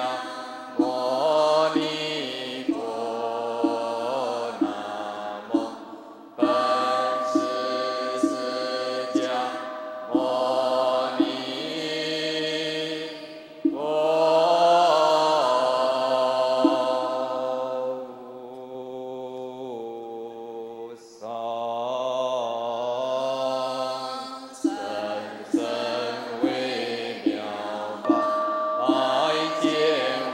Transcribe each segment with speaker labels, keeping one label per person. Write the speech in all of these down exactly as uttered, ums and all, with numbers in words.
Speaker 1: 牟尼佛，南无本师释迦牟尼佛。深深微妙法，爱见。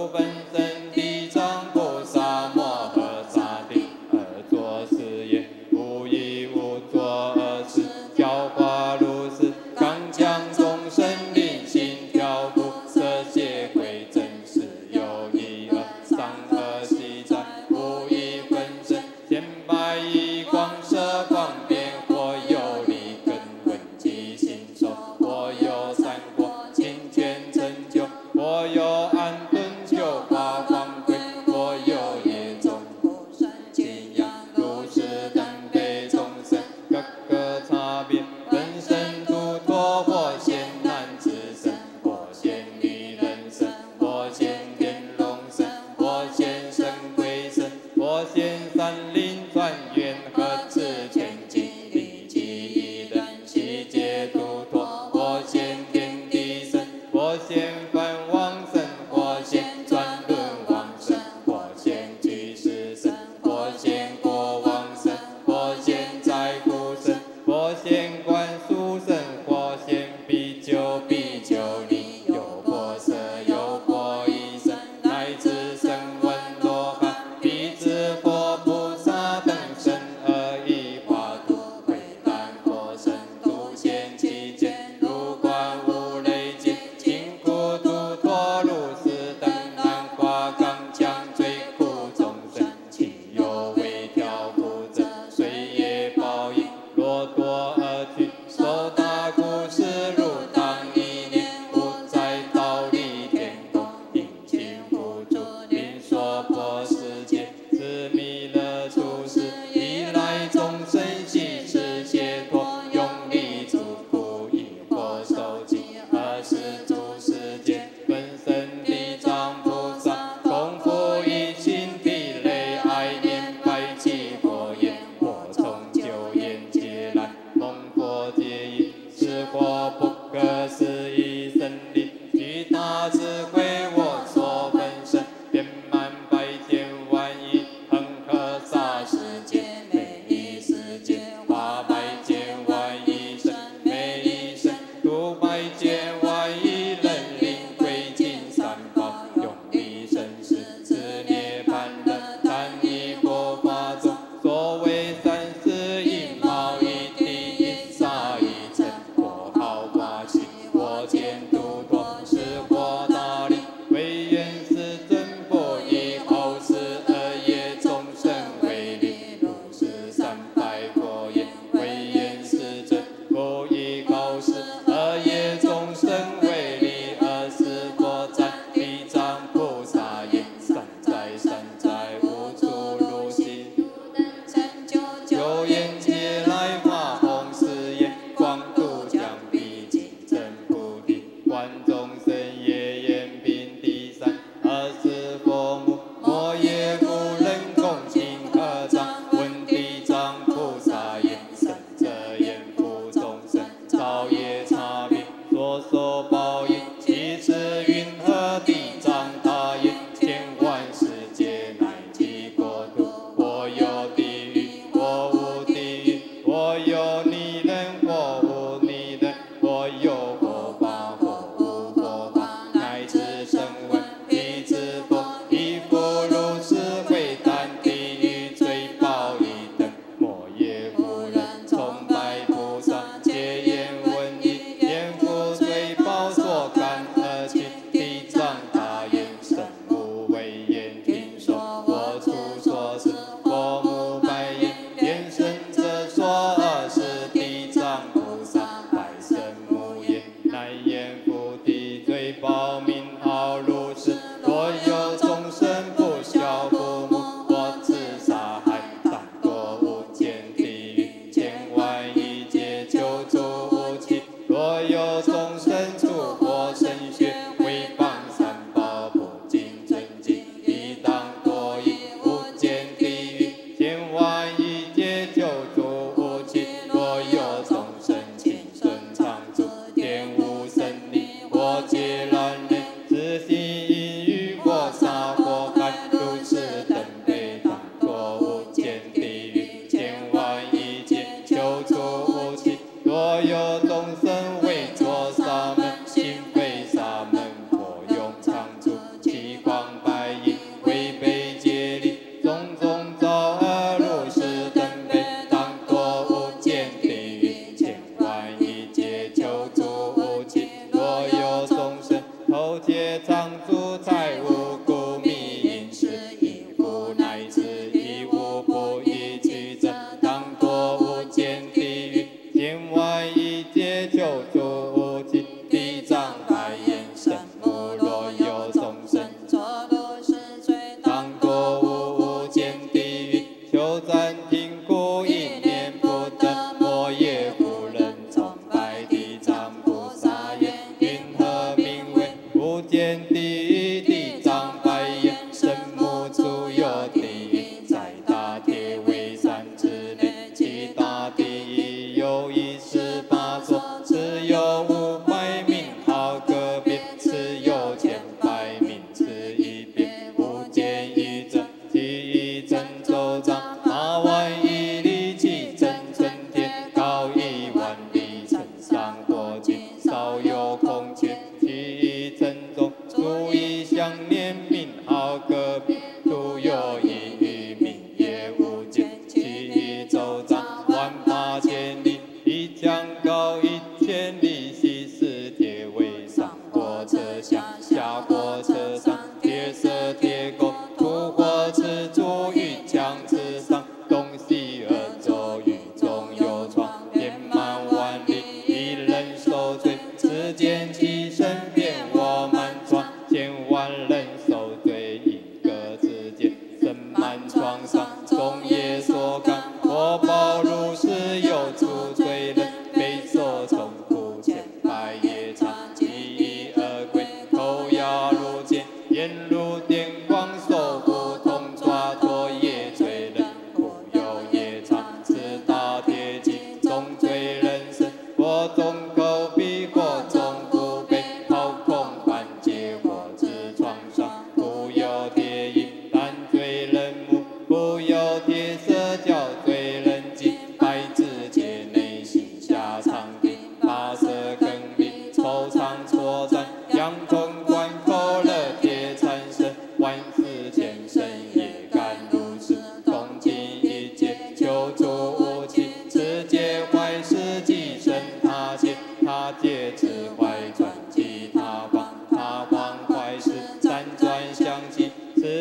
Speaker 1: 本身地藏菩萨摩诃萨顶，而作是言：无一无作而是教化如是，刚强众生令心调伏，色界归真实有一二，上二悉在无一分身，千百亿光色光变，或有利根闻及心受，或有善果清权成就，或有安顿就法。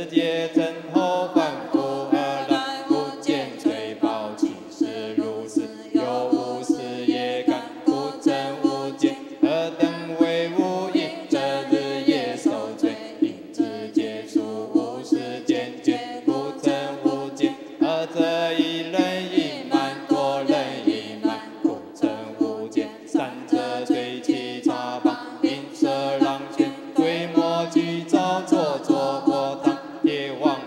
Speaker 1: 界真后反复而来，不见摧宝其实如是，有无始也感，不增无减，何等为无因？这日夜受罪，因之结束无始渐渐，不增无减，而这一人一慢，多人一慢，不增无减，三者对其差棒，因舍让权，规模具造作作过当，铁王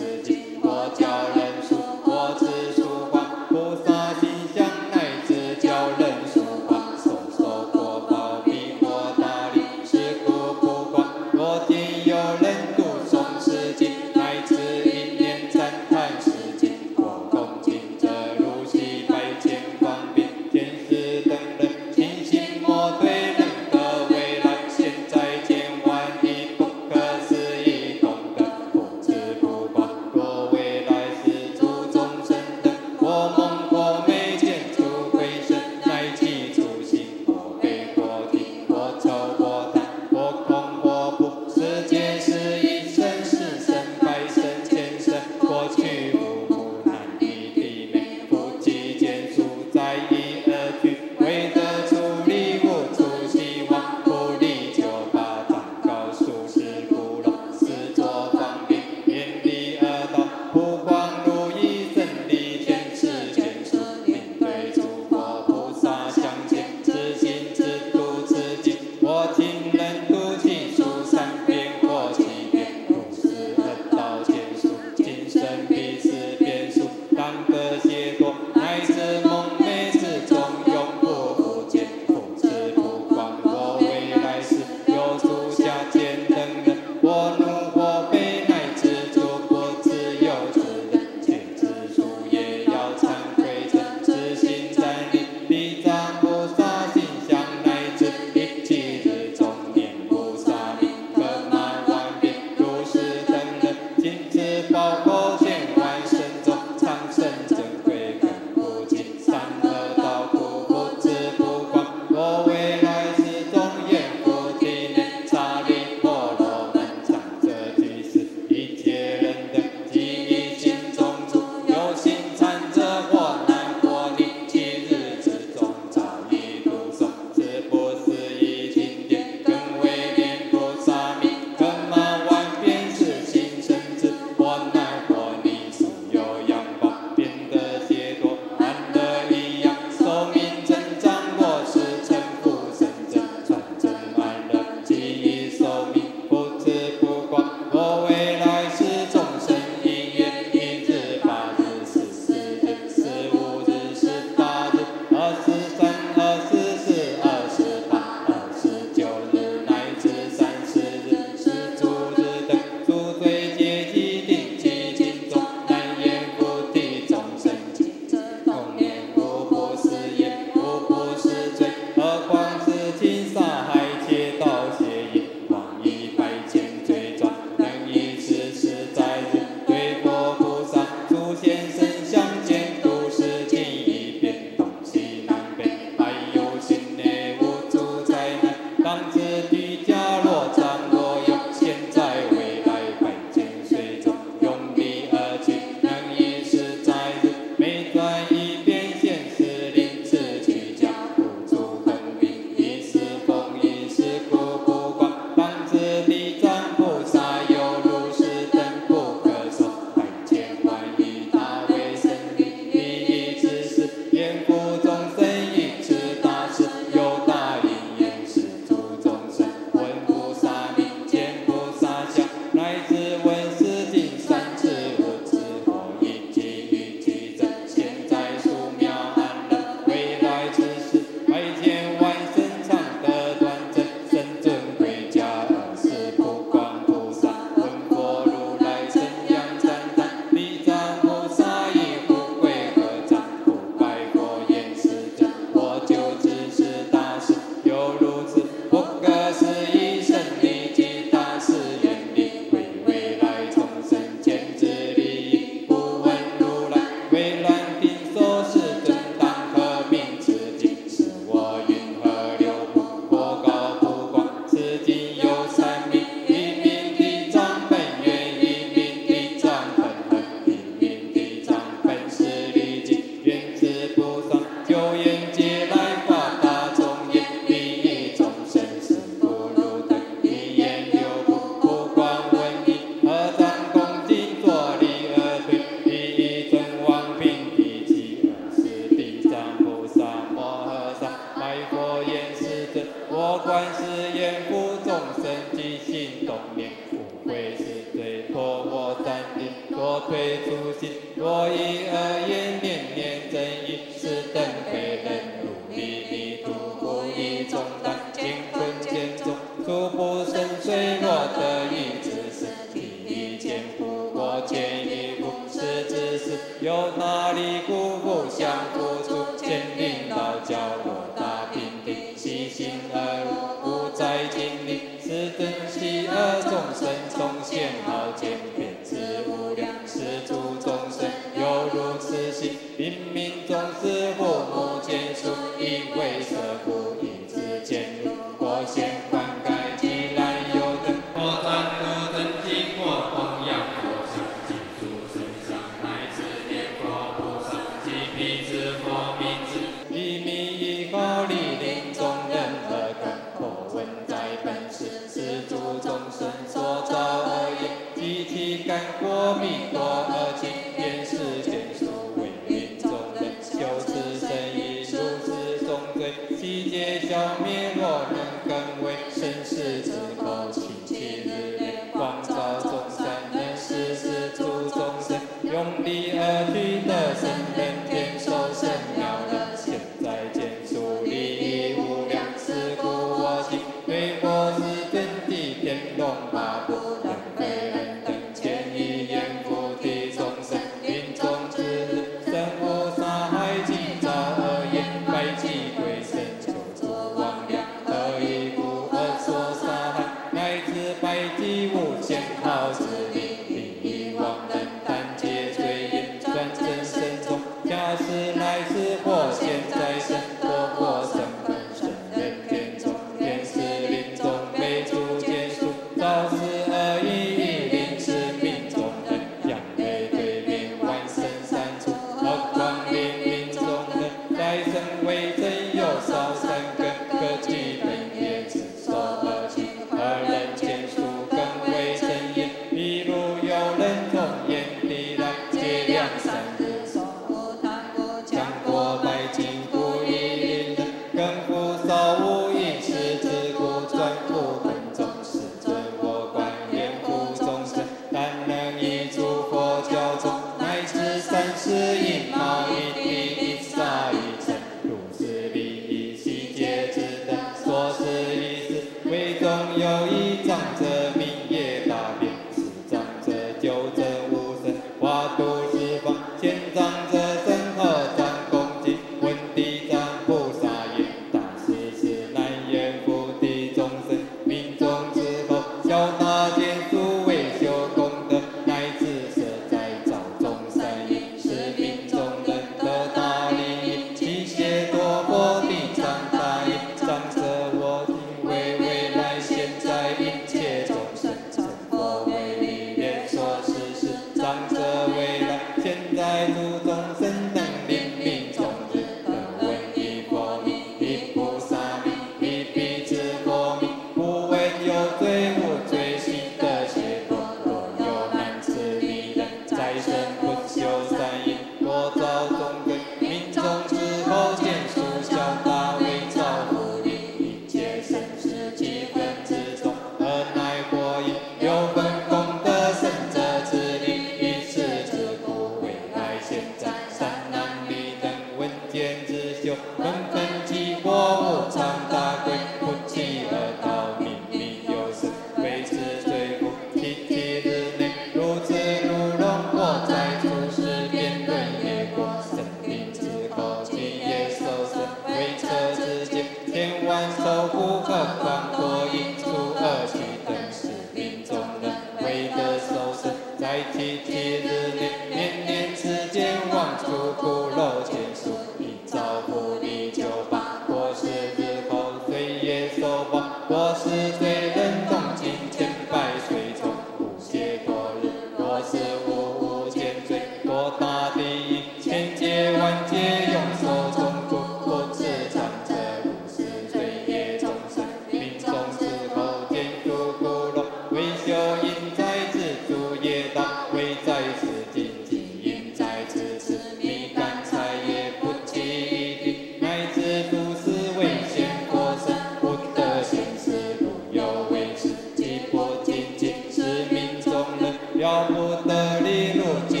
Speaker 1: 我退初心，我以恶言念念正义，是等被人如离迷途，不以重担，乾坤间中，初步深邃若得一之事，体力坚固，我见一步，是之事，有哪里辜负相付出，千灵道教我大平定，细心而入，不在经历，是真喜恶众生，从现好见变之无量，是诸众生犹如此心，临命终时父母见属，因为舍不以之见入，我先灌溉，既然有德，我赞不真经，我供养佛上，尽诸身上，乃至念佛菩萨，即彼之佛名字，一名一号，莅临众人而感，破问在本世，是诸众生所造而言，集体感过弥多而今，愿世间数为令众人修持圣意，如是众罪，悉皆消灭。若能更为生死之口，清其日内，光照众善人，世世诸众生，用力而去得生人天，受生妙乐，现在见数利益无量，是故我今对佛是真谛天龙八部，等非人等千亿言菩提众生，临终之日，身无杀害，今朝而言，百计归身，求助王良，何以故而所杀害？乃至百计无限好之力，利益亡人，但皆罪业，转成身中，假使乃是或现在身，或或身本身人天中，天是临终被诸见数，造是恶意，以临是命中人，养悲对面万生三处，何况临命中人，来生为真有少三根，各具本业自受而起，而人见数更为真言，譬如有人从眼底来，借两三日手无贪过，强过百金故以令人，更复少无一时之故，转复本中，是尊我观严护众生，但能以诸佛教中，乃至三世一毛一滴一沙一尘，如是利益悉皆之等，所思一事，为中有一长者名业大变，是长者纠正无生，化度十方，前长者身合掌恭敬，问地藏菩萨言：大师是难言菩提众生，命中之后，小大见数为修功德，乃至舍在造中善业，是命中人得大利益，其谢多佛地藏大业，长者我今为未来现在一切众生，成佛为历练所施事，长者未来现在诸众生等临命终日，得闻一佛名，一菩萨名，一彼之佛名，不问有罪无罪，悉得解脱。若有难持迷人，再生不修善因，多造众罪，命中之后见数小大为造福利，一切生死几分之中，而乃火焰，有分功德圣者之力，一世之故，未来现在善男女等闻见之修，纷纷激火无常大贵，不期而道明明有时，为此罪苦，七七日内如此如龙，我在诸世辩论业过，生命之后今夜受生，为车之劫，千万受苦，何况多因出恶趣等是命中人，为得受生，在七七日内，年年之间望出苦肉见数，一朝不离就罢，或是日后岁月受报，或是罪人动尽千百岁中，不歇多日，若是无无间罪，多大地狱，千劫万劫永受中苦，不知长者如是罪业众生，命中之后见诸苦肉，为修因在自诸业道，为在此尽尽因在此次，迷感财业不及一地，乃至诸事为现佛身，不得现世故有为持，即不精进，是命中人了不得利入尽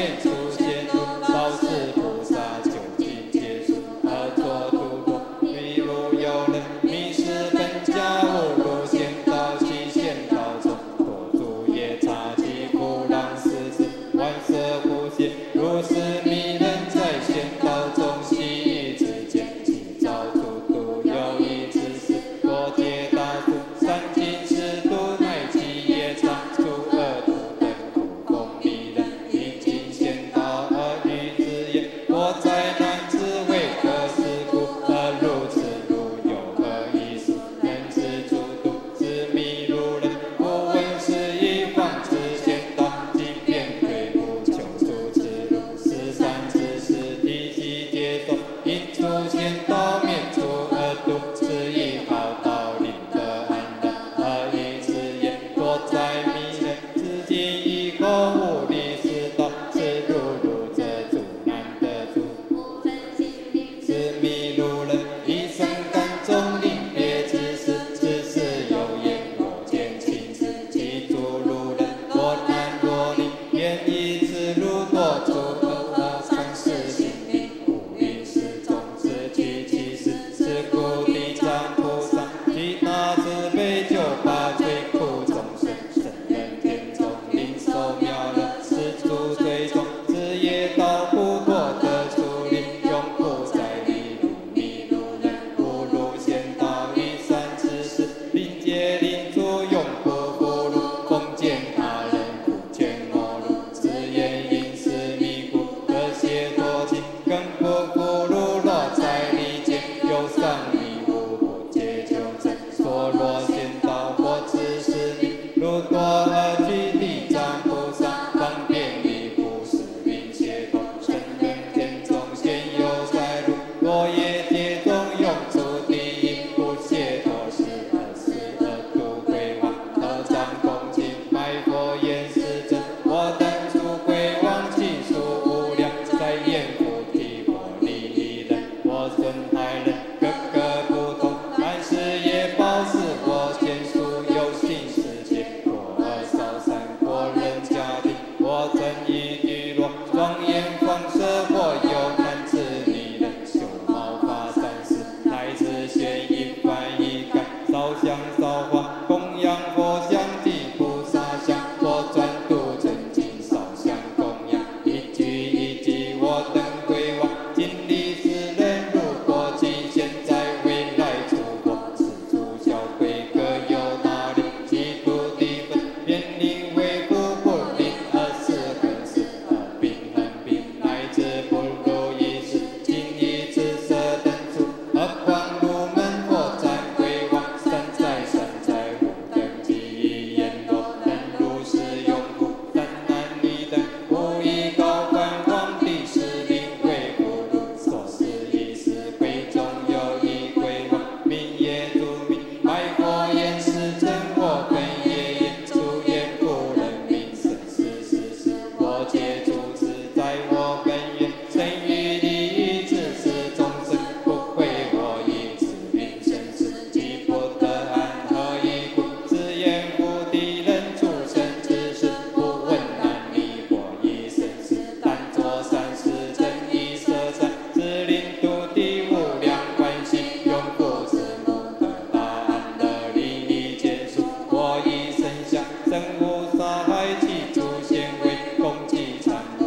Speaker 1: 面出现如道是菩萨究竟结束而作度脱，譬如有人迷失本家误入仙道，其仙道中多诸夜叉及苦浪世子，万色不现，如是迷人在仙道中悉一之间，其造诸度有一之事，多劫大度，三尽四度，乃其夜叉诸恶毒等苦风迷人，应尽仙道而欲之言，我在难知为何事故而如此如有何意思？能知诸度是迷如人，不闻是以放之仙道，即便退不求诸此路，十三之事体系接受，因出仙道灭除恶毒，是以好道令得安然而欲之言，多在迷人，至今以口无力是道，是如如者诸难得诸。是迷如人，一生感中临别之事，此事有言若见亲子，其诸如人，若男若女，愿以此如多诸恶三世心灵，无名是种子具其事，是故地藏菩萨其大慈悲救拔罪苦众生，生人天中领受妙乐，是诸罪中是业道不脱得出离，永不再离如迷如人，不入仙道于三之事，临界临处永不复入，奉见他人苦劝我入，自言因是迷故得解脱尽，更不复入，若在离间，有上迷无不解纠正，所若仙道或知是迷，如多而具地藏菩萨，方便离苦是名解脱，生人天中现有在入，若业界中永出地狱，不解脱是二十二度归往，得掌恭敬拜佛言是真，我等诸归往其数无量，在阎浮提婆利益人，我孙太人各个不同，但是业报是我见数有心世界，我二少三国人家庭，我曾一聚落庄严放射，我有男子女人，修毛发三世，乃至现一凡一干，烧香烧花供养佛像及菩萨像，我专度真经烧香供养，一句一句我等归往，尽力世人如果今现在未来诸佛，是诸小贵各有大力，其土地分便令为不不令而是恒是而并恒并，乃至不如意事，今以此色等处，何况入门佛暂归往，山在山在无等记忆言落，能如是永护，三男女等无一高官皇帝是令为不入，所是一时归中有一归往，名业诸名，拜佛言是真，我本业言诸言不人名生是是是，我皆诸此在我本愿，生于利益之事众生，不会我以此名生死，即不得安何以故？是言不敌人出生之事，不问男女或以生死，但作善事真以舍善，是令度地无量关系，永不自母得大安乐利益见数，我以身相生无杀害其诸贤为共济参谋。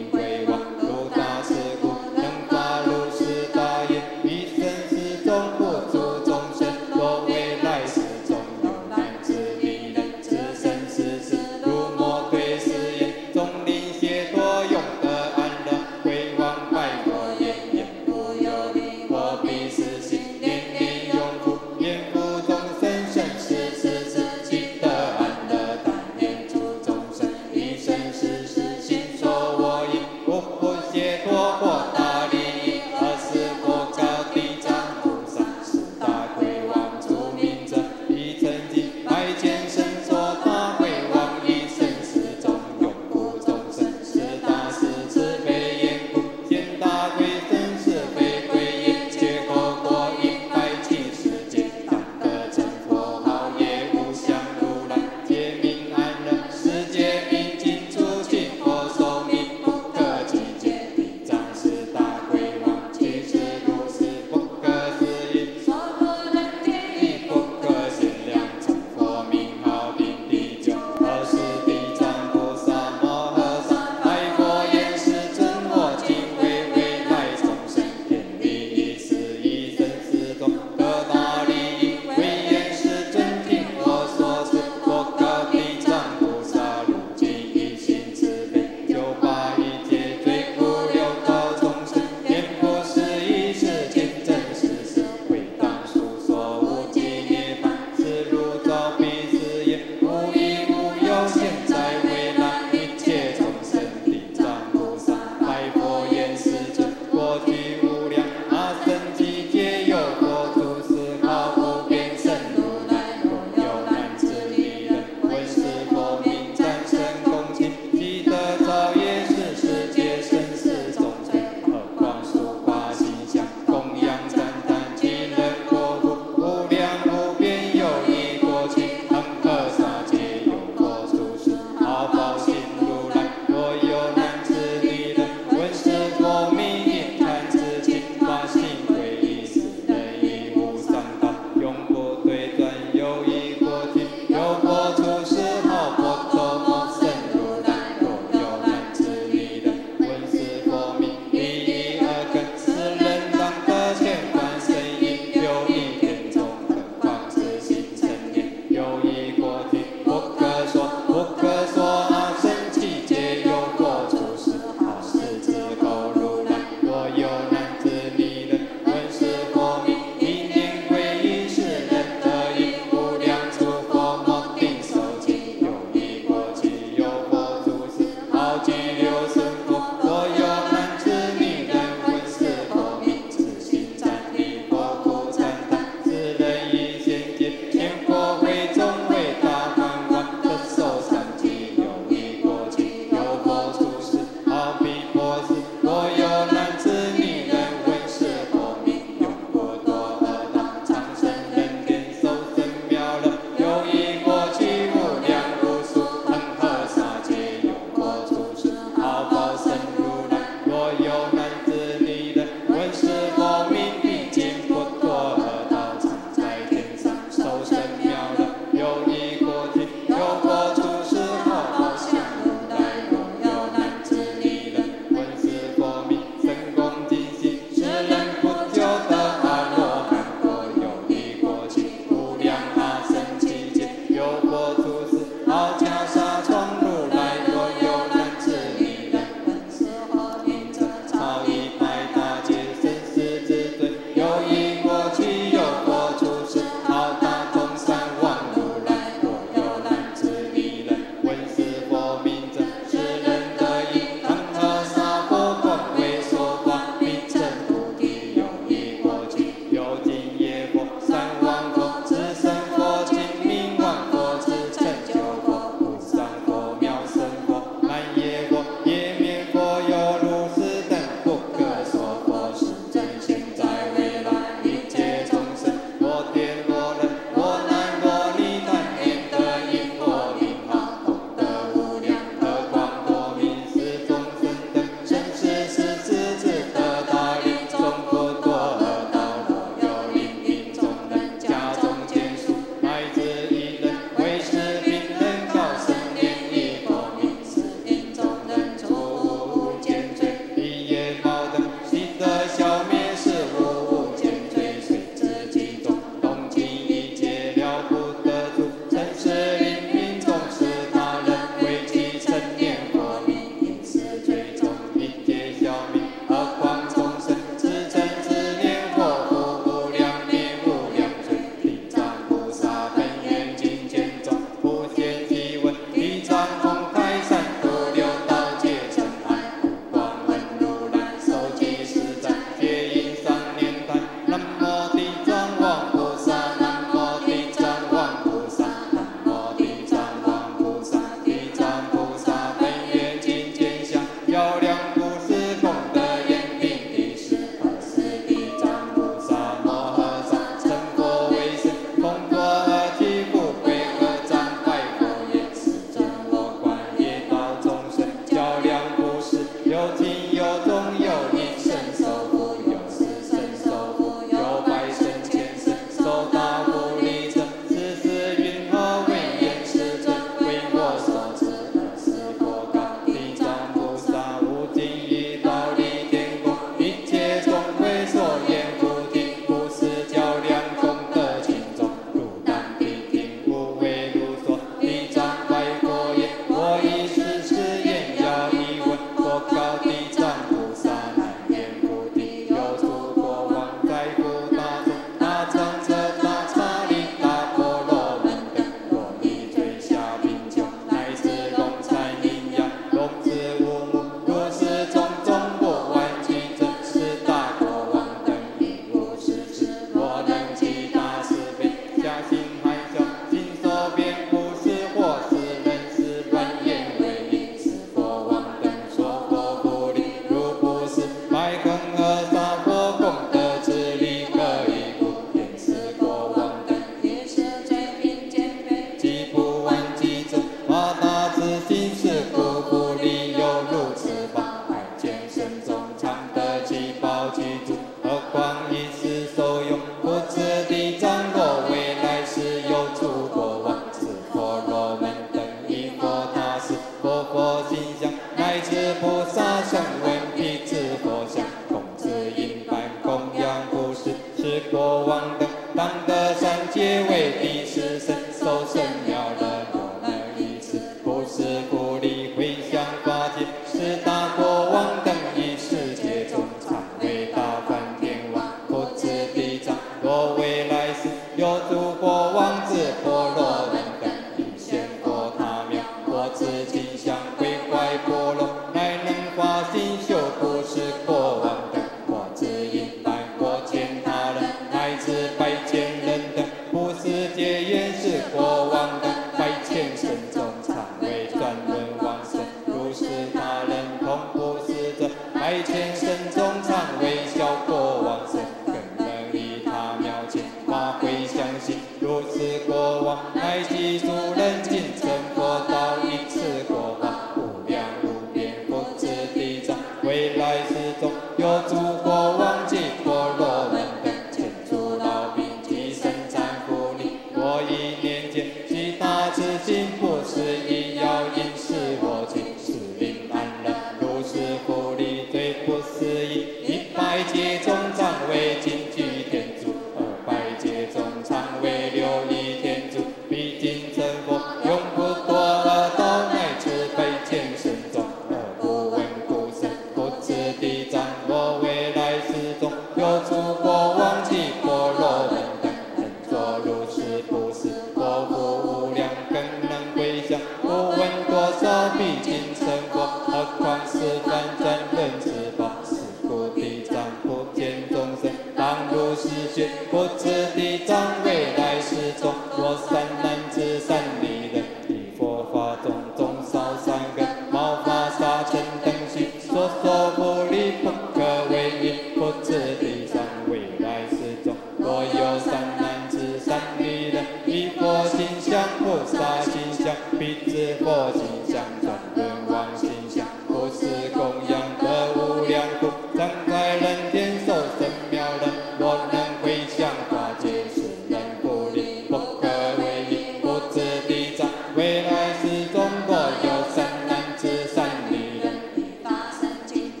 Speaker 1: 有亲有忠有力，神受福，有死神受福，有百神千神受大福利者，世事云何为言师尊，为我所知，而是佛告地藏菩萨，无尽意道理天宫，一切众会所言不听，不是较量功德轻重，如当必听，无为如说，地藏白佛言，我以是是言要一问，佛告地藏菩萨，难言不听，有诸国王在不大众，大长者大刹利大婆罗门等，若以最下贫穷，乃至龙残阴阳，龙子无母，如是种种不完其真，是大国王等亦无是事，若能其大慈悲，下心含笑，心所变不是或是人是乱言为因，是佛王等说佛不利，如不是百恒而杀佛功德之力，可以不言是国王等，
Speaker 2: 也是罪并兼备，
Speaker 1: 既不完其真，发大慈心是故不利，有如此法，百千身中常得其宝其主，何况一时受用，不知地藏若未来世有诸国王，是婆罗门等以佛他是佛佛心相，乃至菩萨声闻辟支佛像，供之因般供养不是，是国王等当得三界为第十身，受生妙乐，若能以此不是不利回向法界，是大国王等以世界中常为大梵天王，不知地藏若未来世有诸国王子婆罗门等以现佛他妙，我知今相归怀波罗，乃能发心修不是国王等，我知因般过见他人，乃至百千人等，不是皆言是国王等，百千身中常为转轮王身，如是他人同不是者，百千身中常为小国王身，更能以他妙见发挥相信，如是国王乃记住人尽成佛道，一次国法无量无边，不知地藏未来世中有诸国王及婆罗门等，千诸老病及生产福利，我一念间其大慈心，不是一要因是我尽，是令安乐，如是福利最不思议，一百劫中常为金居天主，二百劫中常为六义天主，毕竟成佛永不堕恶道，乃至百千身中而不闻故生，不知地藏若未来世中有诸国王及婆罗门等，能作如是不是佛福无量，更能回向，不问多少毕竟成佛，何况是凡真人之宝，是故地藏不见众生当如是学，不知地藏未来世中若善男子善女人，以佛法中种少善根，毛发沙尘等须，所说不离不可为因，不知地藏未来世中若有善男子善女人，以佛心相菩萨心相辟支佛心相转轮王心相，不是供养得无量苦，常在人天受生妙乐，若能回向法界，是人不离不可为因，不知地藏未来世中若有善男子善女人，
Speaker 2: 以法身尽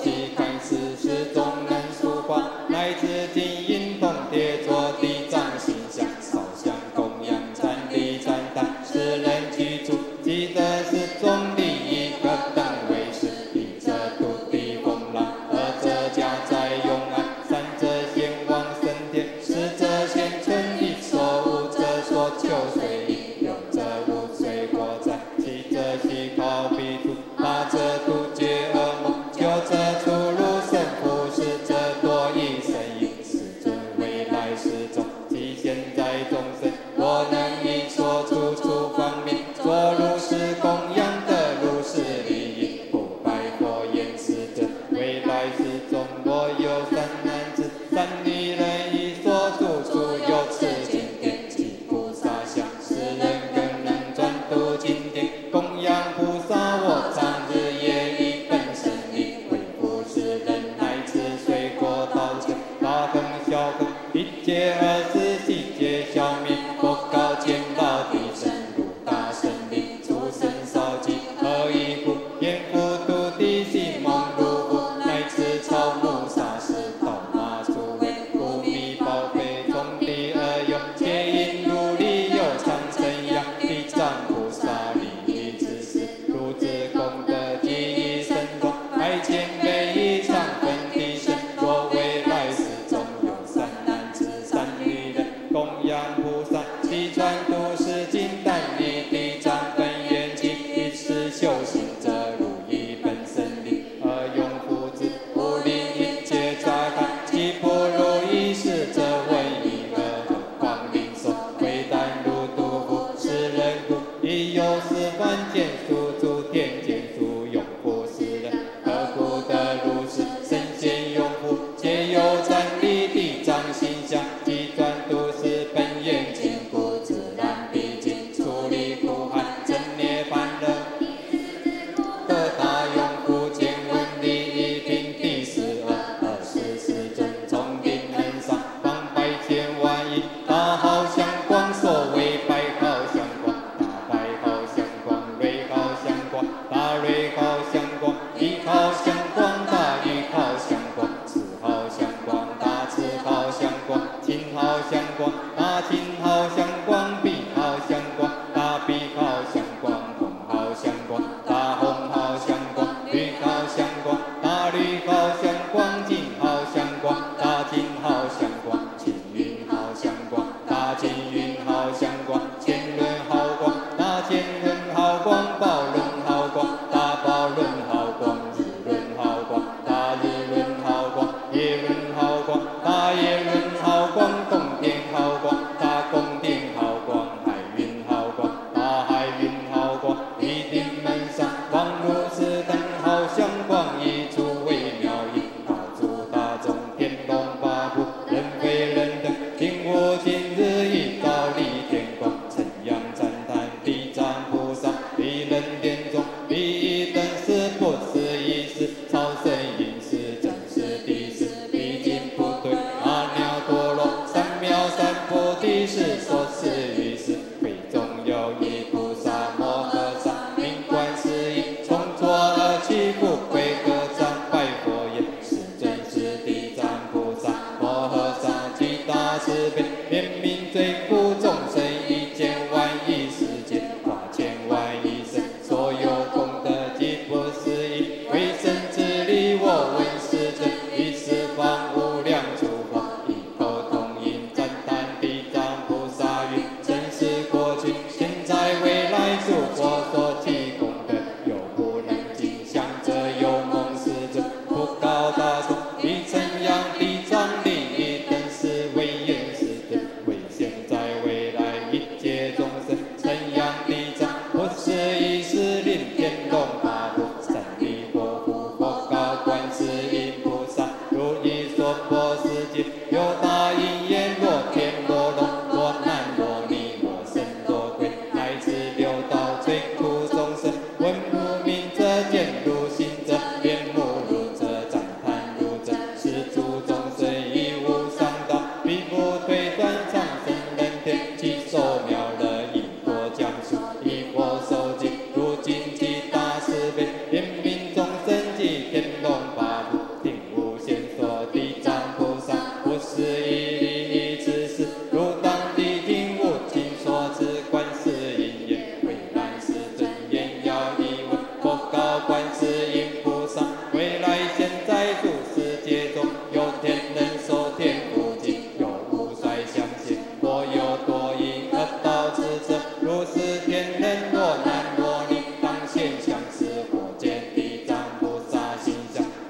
Speaker 1: 期刊世事终能抒发，乃至金银铜铁做地藏形象，烧香供养赞礼赞叹，世人居住，记得是众利益各等为是，一者土地风浪，二者家在永安，三者先往升天，四者先存一所，五者所求随意，六者无随过在，七者悉靠彼土，八者突厥恶梦，九者出入神父，十者多以神隐，十尊未来世中，即现在众生，我能以所处处方面，做如是供养的如是利益，不拜佛言是者，未来世中若有三男子、三女人，以所住处有此经典，其菩萨像，世人更能专读经典，供养菩萨，我常日夜以本身力，维护世人乃至水果道成，大亨小亨，一切二十七劫消灭，佛告见到地神，如大神灵，出生少疾，何以故？阎浮土地心梦如故，乃至草木沙石道马出为无米宝贝，从地而有，皆因如理有常生养，地藏菩萨利益之事，如之功德记忆深重，爱千倍以上分地身，若未来世中有三男子、三女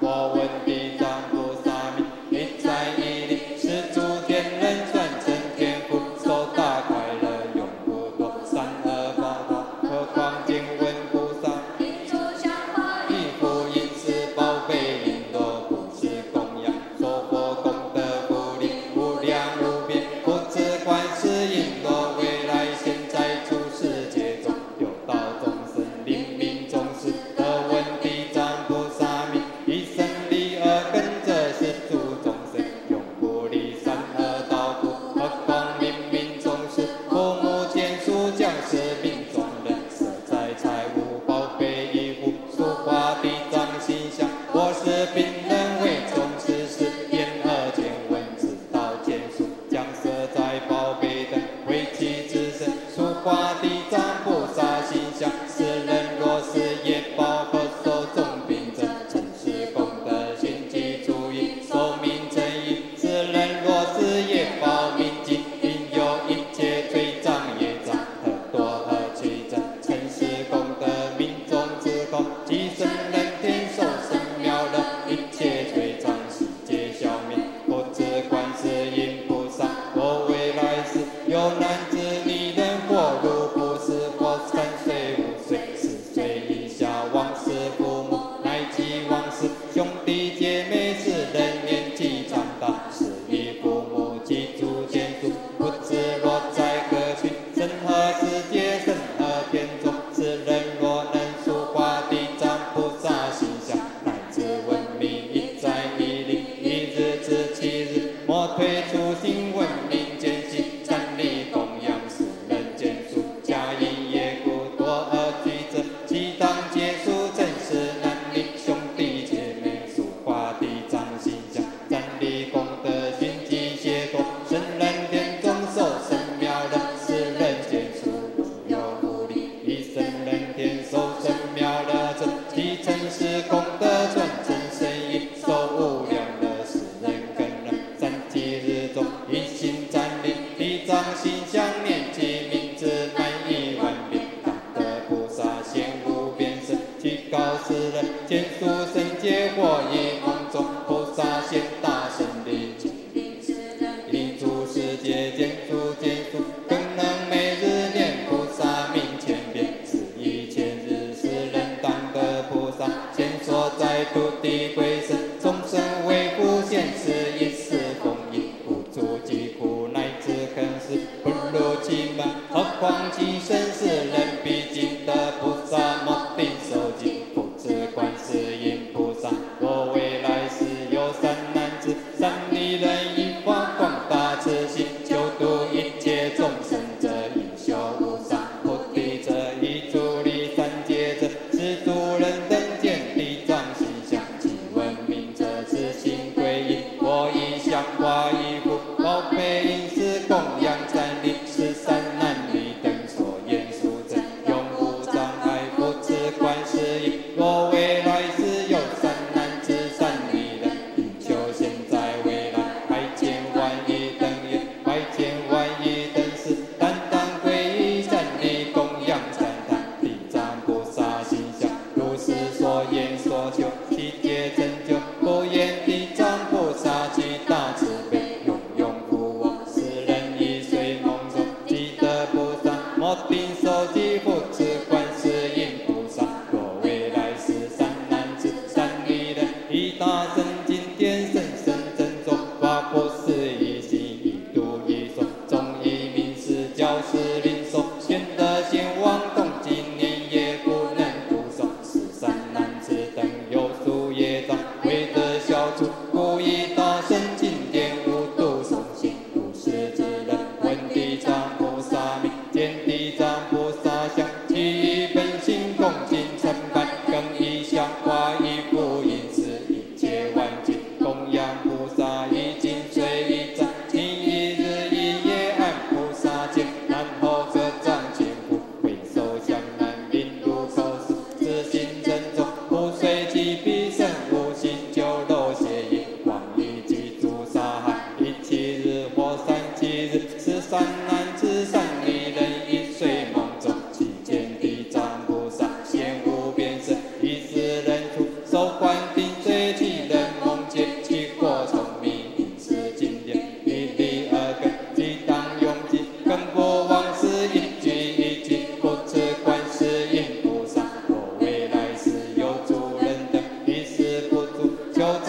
Speaker 1: 我闻地藏菩萨名，一在一力，是诸天人转成天福，受大快乐永不脱。三恶报报，何况见闻菩萨，
Speaker 2: 一出香花
Speaker 1: 一福因是宝贝绫罗，不是供养，说佛功德福利无量无边，不知观世音罗，未来现在诸世界中，有道众生临命终时，得闻地藏菩萨名，一生离恶根这是诸众生，永不离三恶道苦。何况临命终时，父母眷属将士命中人，舍在财物宝贝衣服，塑化地藏形象。我是病人为众此事，眼耳见闻知道见数，将舍在宝贝等，为其自身，塑化地藏菩萨形象。世人若是业报何受重病者，曾是功德心机注意，寿命正义。世人若是业报命尽，应有一切罪障业障，何多何其真，曾是功德命中之后，即生人天受生妙乐，一切罪障悉皆消灭。不知观世音菩萨，我未来世有男子女人，或如不是，或三岁五岁十岁以下，王氏父母乃及王氏兄弟姐妹，世人年纪长大，是以父母及诸眷属，不知落在何群，甚何世界，甚何天中。世人若能塑化地藏菩萨形象，乃至闻名一在一力，一日至七日，莫退初心，闻名见性，站立供养世人眷属，加因业故多恶聚者，其当结束，正是男女兄弟姐妹，塑化地藏形象，站立功德心机解脱，生人天中受生妙乐，世人眷属有福利，一生人天受生妙乐者，其成是功德转成身意，受无量乐，世人更能三七日中一心站立地藏形象，念其名字难以万遍，大德菩萨现无边身，去告世人见诸生界或以梦中，菩萨现大神力，一诸世界见诸见诸，更能每日念菩萨名千遍，是一千日世人当得菩萨现所在土地归身，众生为福现世一世丰益，无诸疾苦乃至肯是不如其门，何况其身世人必尽得菩萨莫定受尽。不知观世音菩萨，我未来世有三男子三女人，以发广大慈心，救度一切众生者，应修无上菩提者，以助力三界者，是诸人等见地藏形象，即闻名者，自心归依。我以香花衣服宝贝饮食供养站立，是三男女等所言殊真，永无障碍。不知观世音，若未来世有三男子三女人，应求现在未来百千万亿等愿，百千万亿等事，担当皈依站立供养赞叹地藏菩萨形象，如是所言所求，悉皆成就。不言地藏菩萨其大慈悲，永永护我，世人已随梦中，积德菩萨莫定受记，不知观世音菩萨，若未来世三男子三女人，以大圣经典深深珍重，发不思议心，一度一说，终以名师教师领受，显得先王动今年也不能独守，是三男子等有数业障，为得消除，故以大圣经典无度诵行，如是之人闻地藏菩萨名，见地藏菩萨像，其以本心恭敬参拜，更以香花衣服饮食，一切万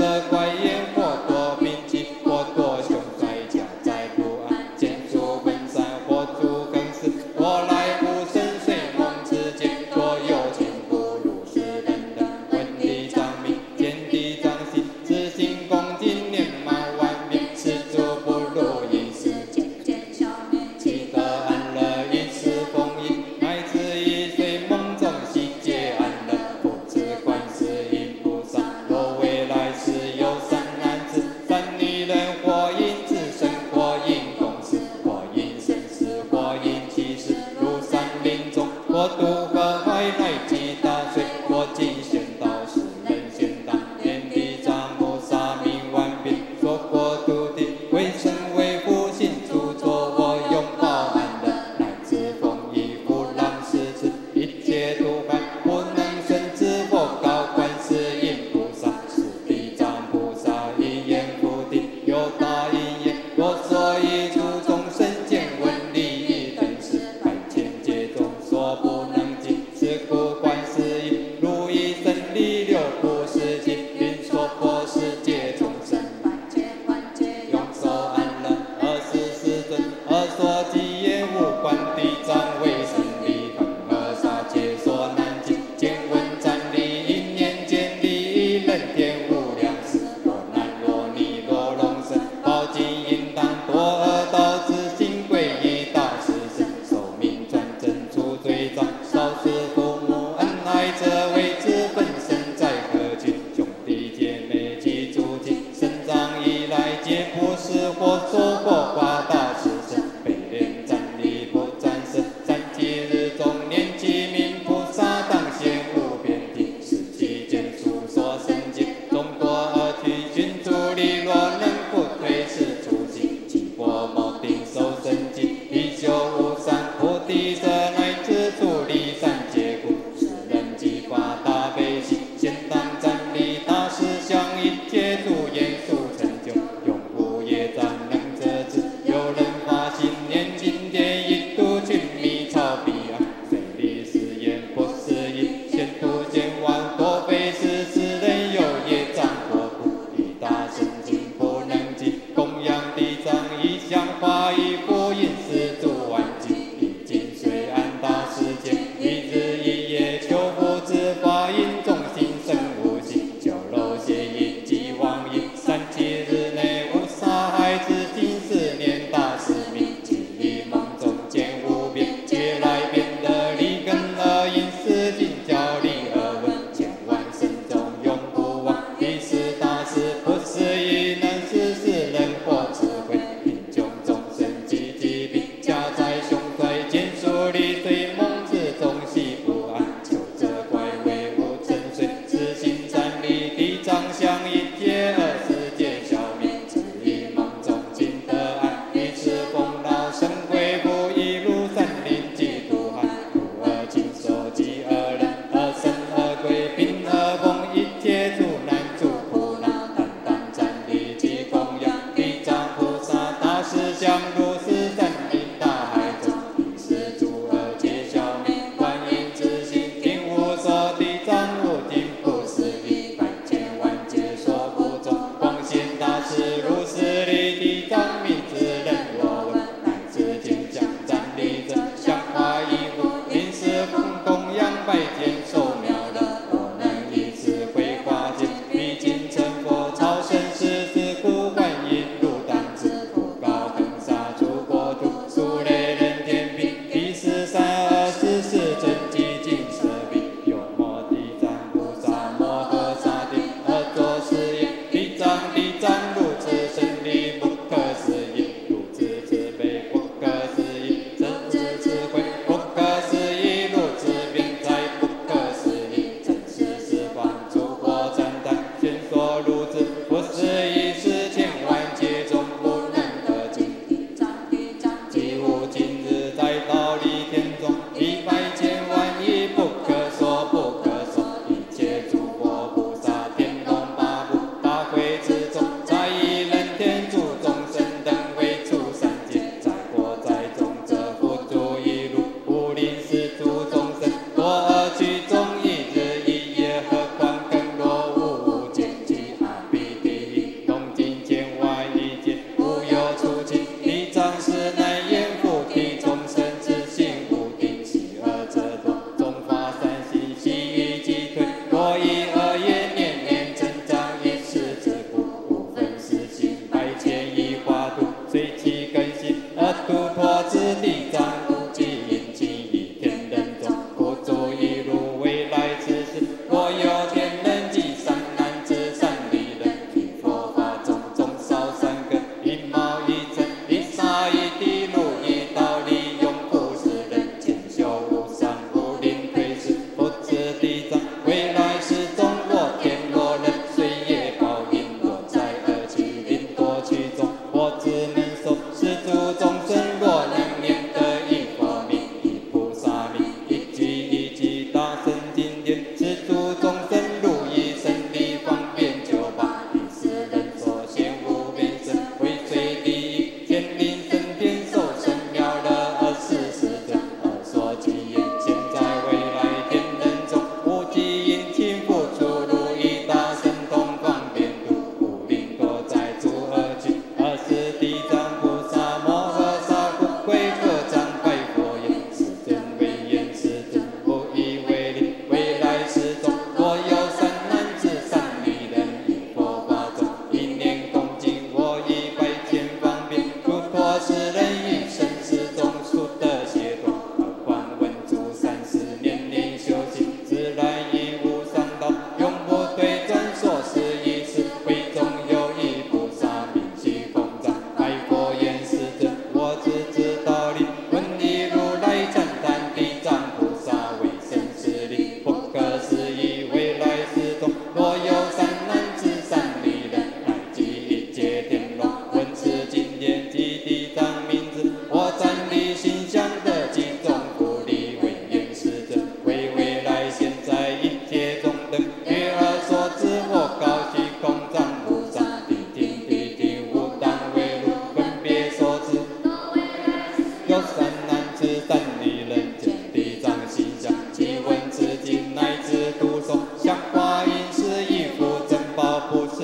Speaker 1: 责怪言，或多病疾，或多凶衰，家灾不安，见诸分散，或诸更死，或来无生，睡梦之间，若有情不如是人等，闻地藏名，见地藏心，自心恭敬，念满万遍，是诸不如意事，
Speaker 2: 渐渐消灭，
Speaker 1: 其得安乐，因是丰盈，乃至一睡梦中悉皆安乐，不知观世音菩萨，若未来世有三男子、三女人，或因自身，或因公事，或因生死，或因其事，如山林中，或渡河海乃及大水，或尽仙道是人仙当，念地藏菩萨名万遍，说过度地，为生为福，信主作我拥抱安乐，乃至丰益福浪施持，一切度害不能生之佛告观世音菩萨，是地藏菩萨一言不定，有大因缘，若所以诸众生见闻利益等事，百千劫中所不能尽，是故观世音如意胜利六不施尽，令娑婆世界众生
Speaker 2: 百劫万劫
Speaker 1: 永受安乐。二十四尊，而所及也无观地藏为神力，恒河沙界所难尽，见闻赞利，因念见利，人天无量事，若男若女若龙身，宝金银当多而道之心归依大师身，寿命转正除罪障，少时父母恩爱者为之本身在何群，兄弟姐妹及诸亲，生长以来皆不是或说过化大师身，悲怜赞利不赞身，三七日中念其名菩萨当现无边地，是其间数所生尽，众多而去寻处理，若能不退是初心，其波莫定受生尽，以修无上菩提者，乃至处理三界故，是人即发大悲心，先当赞利大师相一切诸言数成就，永无业障能遮止，有人发心念经典，一度群迷草彼岸，虽离是言不是因，先度见王多非是世人有业障过苦，以大圣经不能尽，供养地藏一向化一福音是诸万经，历经虽安大世间，一日一夜求福之法音，众心生无心，九楼邪淫及妄淫，三七日内无杀害之心，是念大师名，其一梦中见无边，皆来变得利根而因，是尽教利而闻，千万生中永不忘，彼是大师不是一能是世人或智慧，贫穷众生及疾病，家灾凶衰，见疏离随梦之中悉不安，求责怪为无沉睡，自心赞利地藏相一切二世界消灭，只一梦中尽得安，彼此功劳生贵不一如山林及毒害，苦而亲受及而人，而生而贵病而疯，一切诸难诸苦恼，担当赞利及供养地藏菩萨大师相，如是山林大海中，彼是诸恶皆消灭，观音之心听无所地藏无尽不思议，百千万劫所不中，光显大师如是离地藏名之人若闻，乃至见相赞利者，香花衣服，因是奉供养百千寿妙乐，若能以此绘画间，毕竟成佛超生世之故，观音如当知，不高恒沙诸国土，数类人天兵，第十三二十四真寂静舍彼，有摩地藏菩萨摩诃萨帝，而作是言，地藏地藏如此胜利不可思议，如此慈悲不可思议，如此智慧不可思议，如此辩才不可思议，真实十方诸佛赞叹，宣说如此不思议事，千万劫中不能得尽，
Speaker 2: 地藏地藏
Speaker 1: 即无今日在道理天中，一百千万亿不可说不可说，一切诸佛菩萨天龙八部大会之中，在一人天诸众生等为出三界，在国在中者不足一路，无临是诸众生多而居中，一日一夜何况更若无无间，其阿毗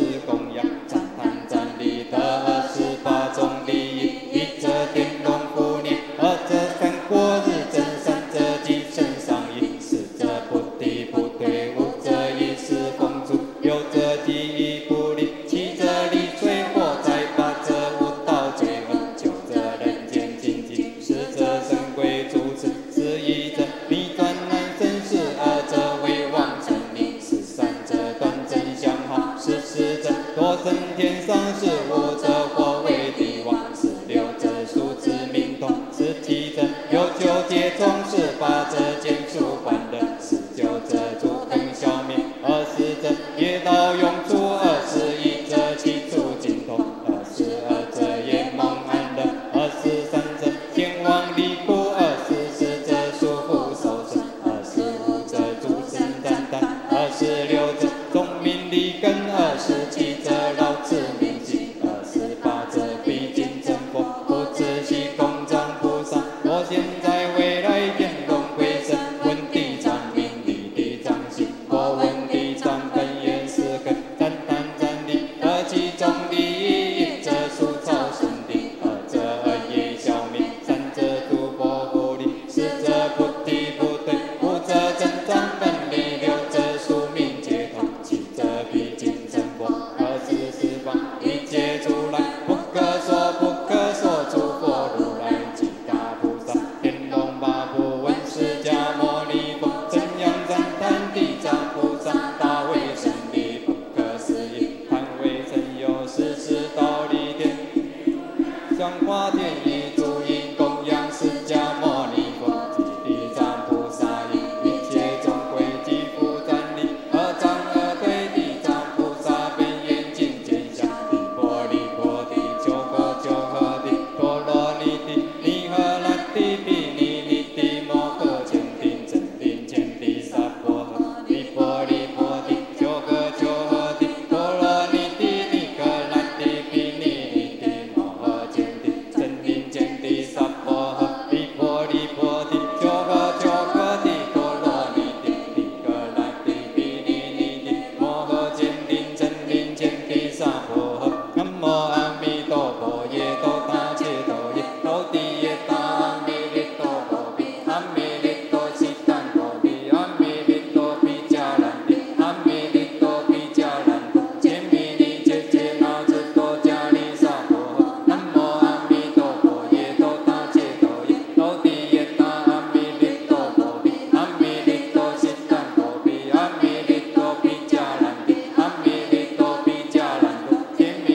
Speaker 1: 是供养，赞叹赞礼的二十八种礼仪，一则天龙护念，二则三果日真，三则即身上衣，四则不敌不退，五则一时风烛，六则记忆不离，七则离水火灾，八则无道罪恶，九则人间清净，十则神鬼主持，十一则逆转难生，十二则为王成立，十三则断真相好，十四则多升天上，十五则火为帝王，十六则数字明通，十七则有九劫中，十八则见数欢乐，十九则诸坑消灭，二十则业道永除，二十一则七处尽通，二十二则夜梦安乐，二十三则天王离苦，二十四则束缚受生，二十五则诸神赞叹，二十六则众民离根，二十七则老子明心，二十八则毕竟成佛，不自系公藏菩萨，我现在未来天龙归神，问地藏名利地藏心，我问地藏本愿是根，赞叹赞礼得其中利益，一则树草生地，二则恶业消灭，三则诸佛护利，四则不敌不退，五则增长本力，六则宿命解脱，七则毕竟成佛，二十四方一切如来，不可说不可说诸佛如来，几大菩萨天龙八部问释迦牟尼佛，怎样赞叹地藏菩萨大威神力不可思议，叹为真有世事道理天，香花天意诸因供养释迦牟尼佛，及地藏菩萨因一切众归即复赞礼，二藏二对地藏菩萨本愿境见相，离婆离婆提，求诃求诃提，陀罗尼提，尼诃那提毗尼尼提，摩诃乾定真定乾地萨婆诃，离婆离婆提，求诃求诃提，陀罗尼提，尼诃那提毗尼尼提，摩诃乾定真定乾地萨婆诃，离婆离婆提，求诃求诃提，陀罗尼提，尼诃那提毗尼尼提，摩诃乾定真定乾地萨婆诃。南无阿弥陀佛，耶多他切多耶，多地耶他阿弥利多佛比，阿弥利多悉檀佛比，阿弥利多毗迦兰提，阿弥利多毗迦兰陀，揭弥尼揭揭那智多迦利萨婆诃。南无阿弥陀佛，耶多他切多耶，多地耶他阿弥利多佛比，阿弥利多悉檀佛比，阿弥利多毗迦兰提，阿弥利多毗迦兰陀，揭弥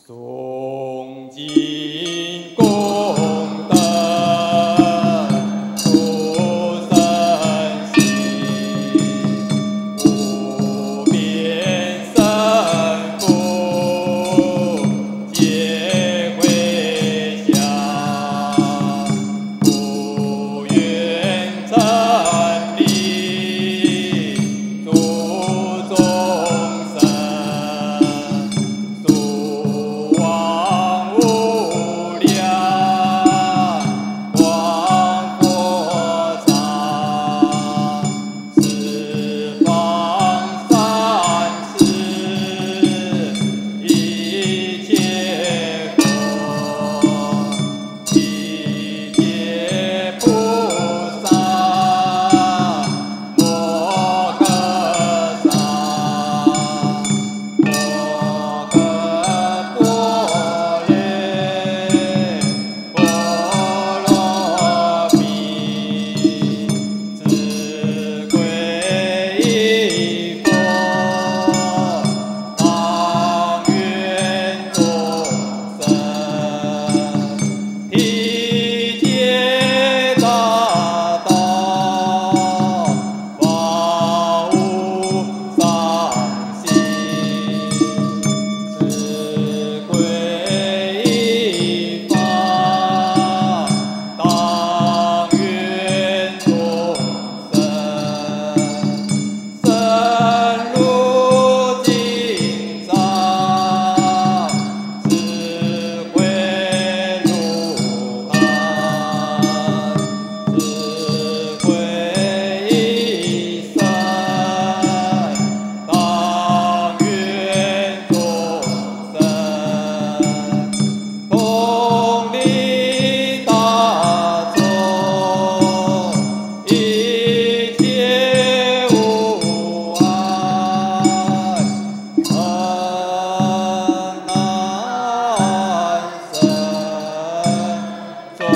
Speaker 1: 诵经功德出生心，无边胜福皆回向，不愿成立诸众生。诸王无量光佛刹，十方三世一切佛，一切菩萨摩诃萨。摩诃般若波罗蜜，智慧一佛，当愿众生体解大道，发无上心。智慧一法，当愿众生深入经藏，智慧如海，智慧一生，当愿众生同理大众，一切无碍，恩安生中。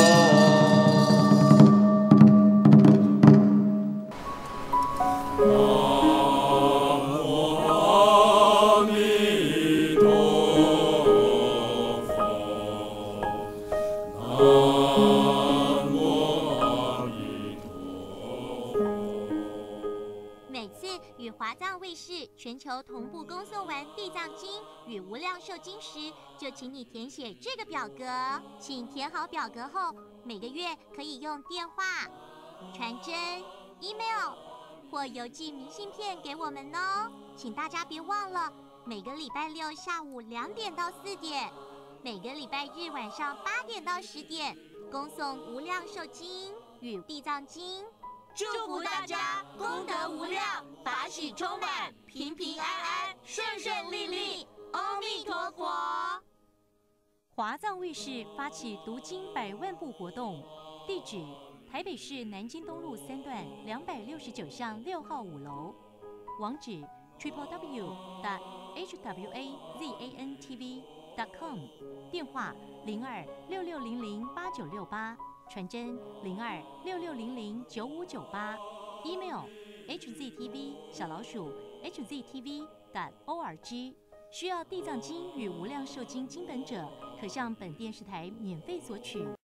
Speaker 1: 阿弥陀佛，南无阿弥陀佛。
Speaker 3: 每次与华藏卫视全球同步恭送完《地藏经》与《无量寿经》时，就请你填写这个表格。请填好表格后，每个月可以用电话、传真、email 或邮寄明信片给我们哦。请大家别忘了，每个礼拜六下午两点到四点，每个礼拜日晚上八点到十点，恭送《无量寿经》与《地藏经》。
Speaker 2: 祝福大家功德无量，法喜充满，平平安安，顺顺利利。阿弥陀佛。
Speaker 4: 华藏卫视发起读经百万部活动，地址台北市南京东路三段两百六十九巷六号五楼，网址 triple w 点 h w a z a n t v 点 com， 电话零二六六零零八九六八，传真零二六六零零九五九八 ，email h z t v 小老鼠 h z t v 点 o r g。需要地藏经与无量寿经经本者，可向本电视台免费索取。